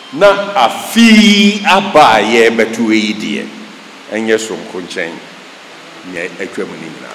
na afi aba ye betu eyidie enye sonko nchen ne atwam ni nyina.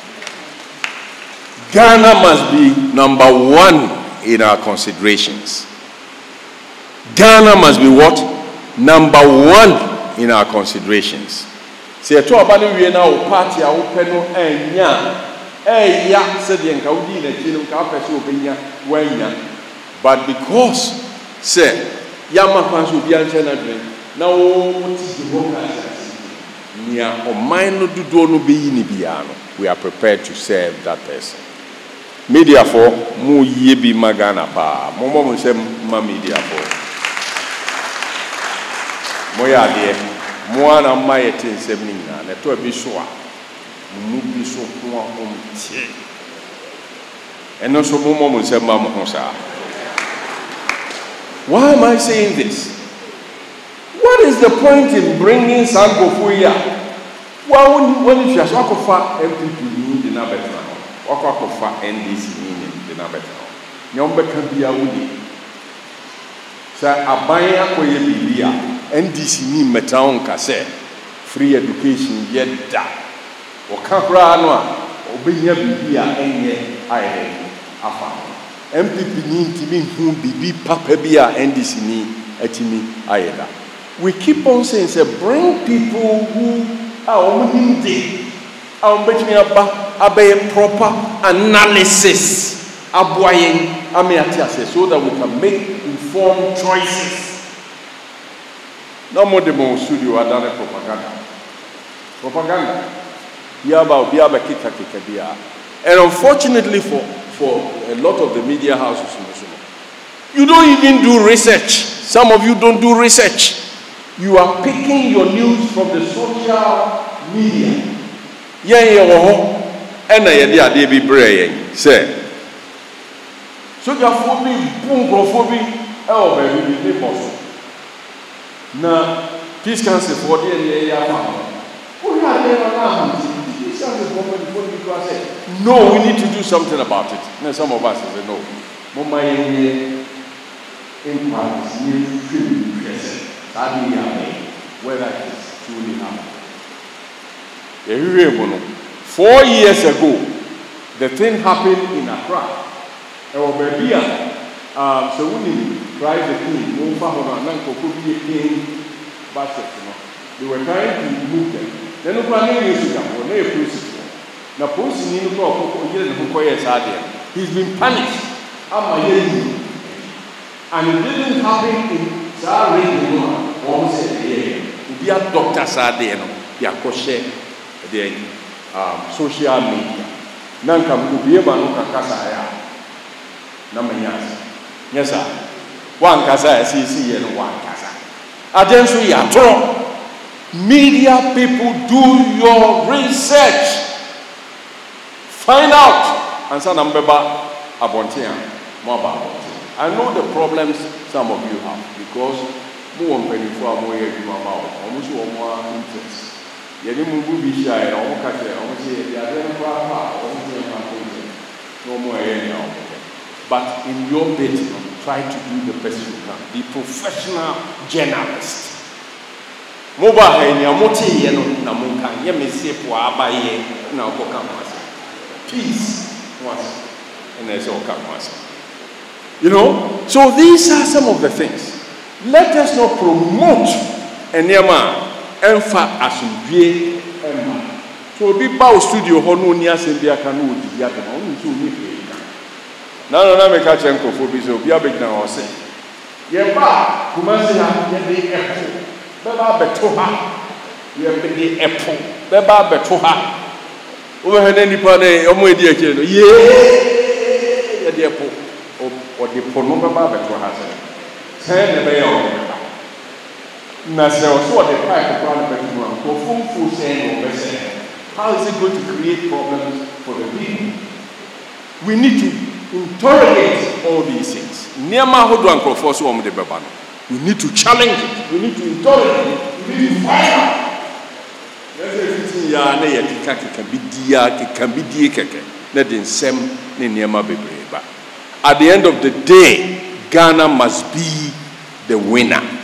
Ghana must be number 1 in our considerations. Ghana must be what? Number 1 in our considerations. Se to abane wie na o party a wo pɛ no anya ya said the Enkaudi na chino kapesi obenya wanya. But because say yama kwanso bi anche na dwen na wo ti democracy nia o mind no dudo no be yi ni bia no, we are prepared to serve that person. Media for mu ye bi magana pa mo mo se ma media for mo ya de mo ana ma yete nsem ni na na to bi so a mu bi so ko tie eno so mo mo se ma mo ho sa. Why am I saying this? What is the point in bringing Sankofu here? Well, when you just walk off MPP in the Nabetan, walk off NDC in the Nabetan, Yombe can be a woody. Sir, Abaya Koye Bibia, NDC in Metaon Kase, free education yet da. Or Caprano, Obia Bibia, and yet I have. MPP ni ntimi hu bibi papa bia NDC ni atimi ayeda. We keep on saying say bring people who are omnim dey betimi aba abaye proper analysis aboyen amiatiase so that we can make informed choices. No more demo studio adane propaganda biaba kita bia. And unfortunately for a lot of the media houses, you don't even do research. Some of you don't do research. You are picking your news from the social media. Say, social phobia, now, peace council for the no, we need to do something about it. Now some of us say no. Mama whether it is truly happening. 4 years ago, the thing happened in Accra. So we tried the king, they were trying to move them. Then we were now, he's been punished. And it didn't happen in Sarah. We are doctors are there, we are kosher, the social media. Nanka Mubiema no Kakasaya. Namayas. Yes, sir. One Kasa, CC, and one Kasa. Attention, Yatro. Media people, do your research. Find out. And some number Abontia, Maba. I know the problems some of you have because more than 24 more years you are almost more interest. You didn't move be shy or catch it. I say, no more anyhow. But in your bit, try to do the best you can. Be professional journalist. Mobile and your moti, Namunka, Yemisi, Puabaye, now go peace once, and there's all come once. You know, so these are some of the things. Let us not promote Enyama Enfa Asumdwe Emma. So be bow studio Hono Nia Sembia Kanu Diaka, only two meet. No, make a chunk of phobia, so be a big now or say. Yeba, Kumasi, Yedi Apple, Baba Betoha, you have been the apple, Baba Betoha. Over any party, Omodia, yeah, the apple or the Ponoma Beto Send the bay on Nasa was what the pipe of for full saying or saying. How is it going to create problems for the people? We need to interrogate all these things. Niama Hodwan Force Woman de Babano. We need to challenge it, we need to interrogate it, we need to find out. At the end of the day, Ghana must be the winner.